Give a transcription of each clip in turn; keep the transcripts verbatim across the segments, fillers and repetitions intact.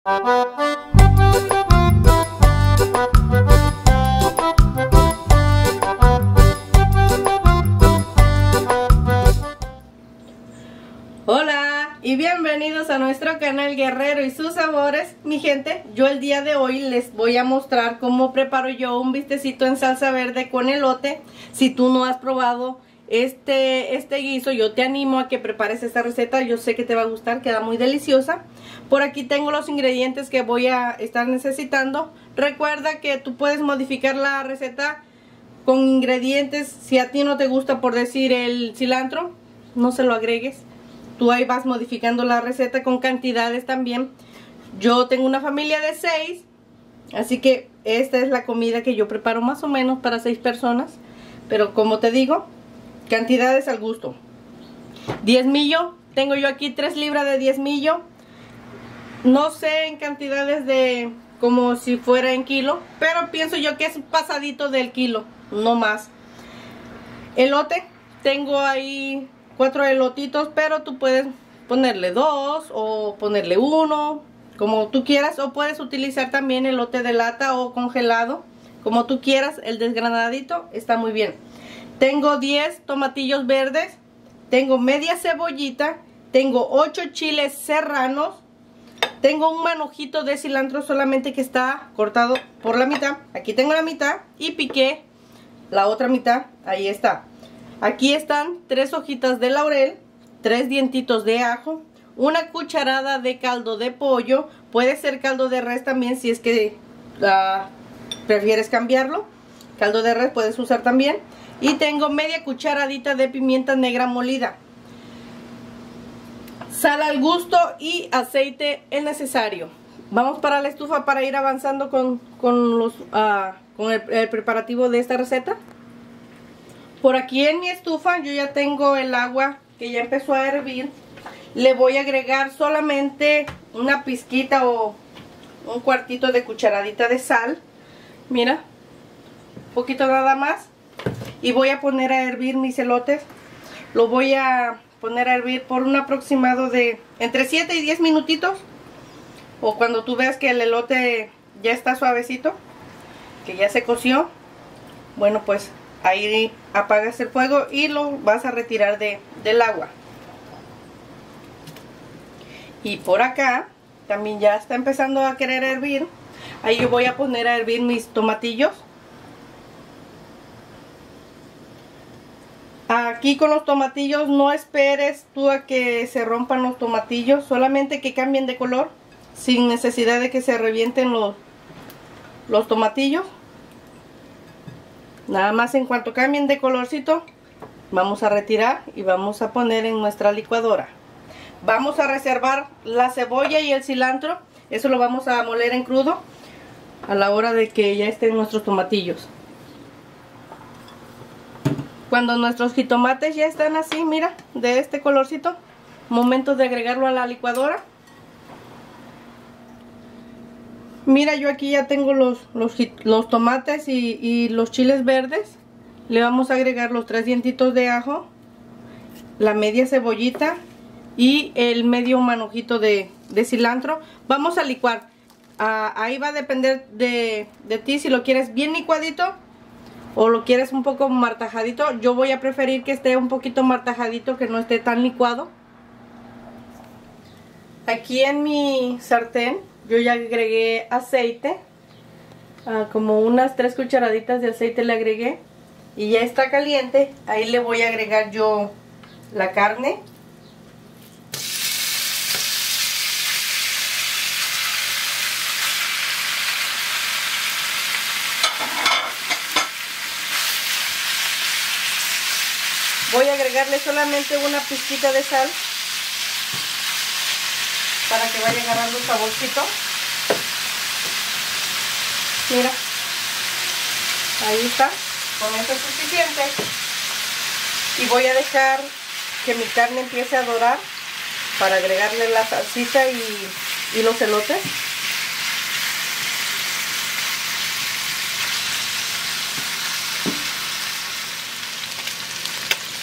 Hola y bienvenidos a nuestro canal Guerrero y sus sabores. Mi gente, yo el día de hoy les voy a mostrar cómo preparo yo un bistecito en salsa verde con elote. Si tú no has probado este, este guiso, yo te animo a que prepares esta receta. Yo sé que te va a gustar, queda muy deliciosa. Por aquí tengo los ingredientes que voy a estar necesitando. Recuerda que tú puedes modificar la receta con ingredientes. Si a ti no te gusta, por decir, el cilantro, no se lo agregues. Tú ahí vas modificando la receta con cantidades también. Yo tengo una familia de seis, así que esta es la comida que yo preparo más o menos para seis personas. Pero como te digo, cantidades al gusto. Diezmillo, tengo yo aquí tres libras de diezmillo. No sé en cantidades de como si fuera en kilo, pero pienso yo que es pasadito del kilo, no más. Elote, tengo ahí cuatro elotitos, pero tú puedes ponerle dos o ponerle uno, como tú quieras, o puedes utilizar también elote de lata o congelado, como tú quieras. El desgranadito está muy bien. Tengo diez tomatillos verdes, tengo media cebollita, tengo ocho chiles serranos, tengo un manojito de cilantro solamente que está cortado por la mitad. Aquí tengo la mitad y piqué la otra mitad, ahí está. Aquí están tres hojitas de laurel, tres dientitos de ajo, una cucharada de caldo de pollo, puede ser caldo de res también si es que uh, prefieres cambiarlo. Caldo de res puedes usar también. Y tengo media cucharadita de pimienta negra molida. Sal al gusto y aceite el necesario. Vamos para la estufa para ir avanzando con, con, los, uh, con el, el preparativo de esta receta. Por aquí en mi estufa yo ya tengo el agua que ya empezó a hervir. Le voy a agregar solamente una pizquita o un cuartito de cucharadita de sal. Mira, un poquito nada más. Y voy a poner a hervir mis elotes. Lo voy a poner a hervir por un aproximado de entre siete y diez minutitos. O cuando tú veas que el elote ya está suavecito, que ya se coció, bueno, pues ahí apagas el fuego y lo vas a retirar de, del agua. Y por acá también ya está empezando a querer hervir. Ahí yo voy a poner a hervir mis tomatillos. Aquí con los tomatillos no esperes tú a que se rompan los tomatillos, solamente que cambien de color, sin necesidad de que se revienten los, los tomatillos. Nada más en cuanto cambien de colorcito, vamos a retirar y vamos a poner en nuestra licuadora. Vamos a reservar la cebolla y el cilantro, eso lo vamos a moler en crudo a la hora de que ya estén nuestros tomatillos. Cuando nuestros jitomates ya están así, mira, de este colorcito, momento de agregarlo a la licuadora. Mira, yo aquí ya tengo los, los, los tomates y, y los chiles verdes. Le vamos a agregar los tres dientitos de ajo, la media cebollita y el medio manojito de, de cilantro. Vamos a licuar. Ah, ahí va a depender de, de ti si lo quieres bien licuadito o lo quieres un poco martajadito. Yo voy a preferir que esté un poquito martajadito, que no esté tan licuado. Aquí en mi sartén yo ya agregué aceite, ah, como unas tres cucharaditas de aceite le agregué y ya está caliente. Ahí le voy a agregar yo la carne. Voy a agregarle solamente una pizquita de sal para que vaya agarrando un saborcito. Mira, ahí está, con eso es suficiente. Y voy a dejar que mi carne empiece a dorar para agregarle la salsita y, y los elotes.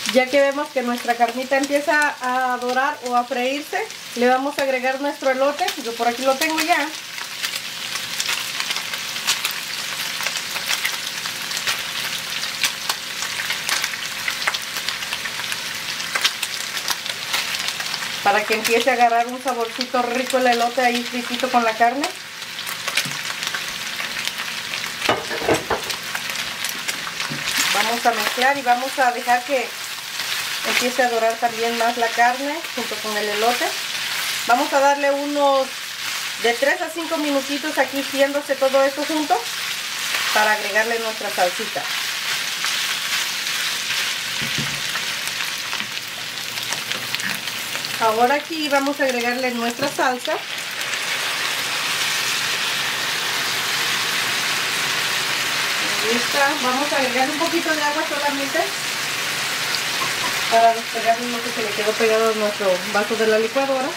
Ya que vemos que nuestra carnita empieza a dorar o a freírse, le vamos a agregar nuestro elote. Yo por aquí lo tengo ya. Para que empiece a agarrar un saborcito rico el elote ahí fritito con la carne. Vamos a mezclar y vamos a dejar que empiece a dorar también más la carne junto con el elote. Vamos a darle unos de tres a cinco minutitos aquí friéndose todo esto junto para agregarle nuestra salsita. Ahora aquí vamos a agregarle nuestra salsa. Lista. Vamos a agregar un poquito de agua solamente para despegar lo que se le quedó pegado a nuestro vaso de la licuadora.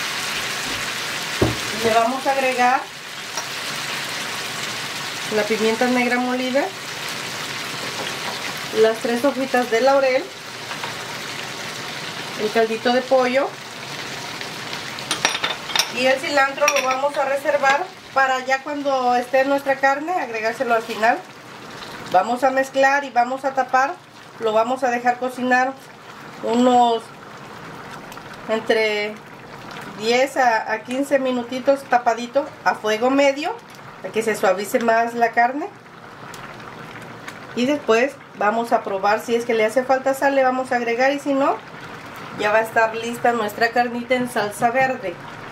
Le vamos a agregar la pimienta negra molida, las tres hojitas de laurel, el caldito de pollo y el cilantro. Lo vamos a reservar para ya cuando esté nuestra carne agregárselo al final. Vamos a mezclar y vamos a tapar. Lo vamos a dejar cocinar unos entre diez a quince minutitos tapadito a fuego medio para que se suavice más la carne. Y después vamos a probar si es que le hace falta sal, le vamos a agregar, y si no, ya va a estar lista nuestra carnita en salsa verde.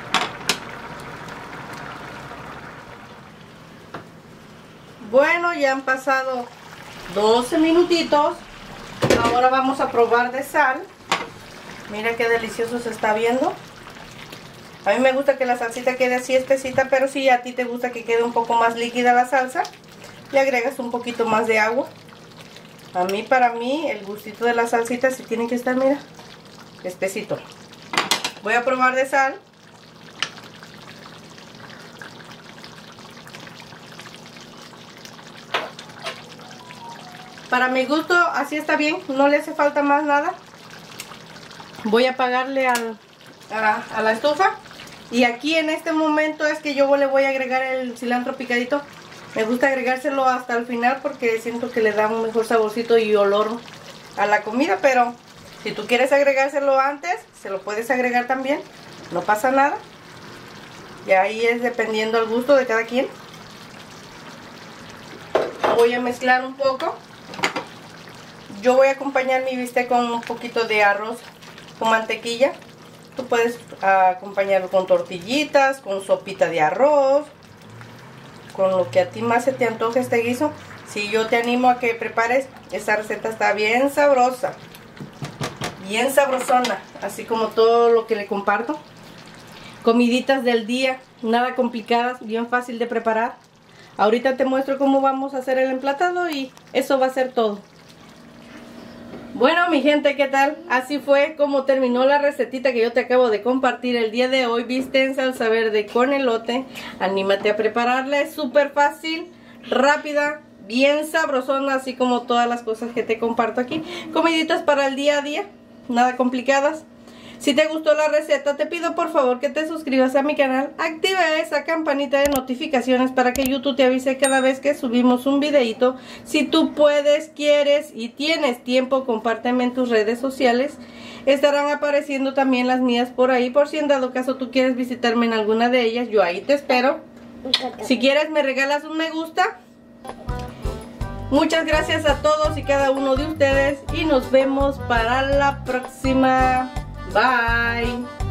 Bueno, ya han pasado doce minutitos. Ahora vamos a probar de sal. Mira qué delicioso se está viendo. A mí me gusta que la salsita quede así espesita, pero si a ti te gusta que quede un poco más líquida la salsa, le agregas un poquito más de agua. A mí, para mí, el gustito de la salsita sí tiene que estar, mira, espesito. Voy a probar de sal. Para mi gusto así está bien, no le hace falta más nada. Voy a apagarle al, a, a la estufa. Y aquí en este momento es que yo le voy a agregar el cilantro picadito. Me gusta agregárselo hasta el final porque siento que le da un mejor saborcito y olor a la comida. Pero si tú quieres agregárselo antes, se lo puedes agregar también, no pasa nada. Y ahí es dependiendo del gusto de cada quien. Voy a mezclar un poco. Yo voy a acompañar mi bistec con un poquito de arroz con mantequilla. Tú puedes acompañarlo con tortillitas, con sopita de arroz, con lo que a ti más se te antoje este guiso. Si yo te animo a que prepares, esta receta está bien sabrosa, bien sabrosona, así como todo lo que le comparto. Comiditas del día, nada complicadas, bien fácil de preparar. Ahorita te muestro cómo vamos a hacer el emplatado y eso va a ser todo. Bueno, mi gente, ¿qué tal? Así fue como terminó la recetita que yo te acabo de compartir el día de hoy. Viste en salsa verde con elote. Anímate a prepararla, es súper fácil, rápida, bien sabrosona, así como todas las cosas que te comparto aquí. Comiditas para el día a día, nada complicadas. Si te gustó la receta, te pido por favor que te suscribas a mi canal, activa esa campanita de notificaciones para que YouTube te avise cada vez que subimos un videito. Si tú puedes, quieres y tienes tiempo, compárteme en tus redes sociales. Estarán apareciendo también las mías por ahí, por si en dado caso tú quieres visitarme en alguna de ellas, yo ahí te espero. Si quieres me regalas un me gusta. Muchas gracias a todos y cada uno de ustedes y nos vemos para la próxima. Bye.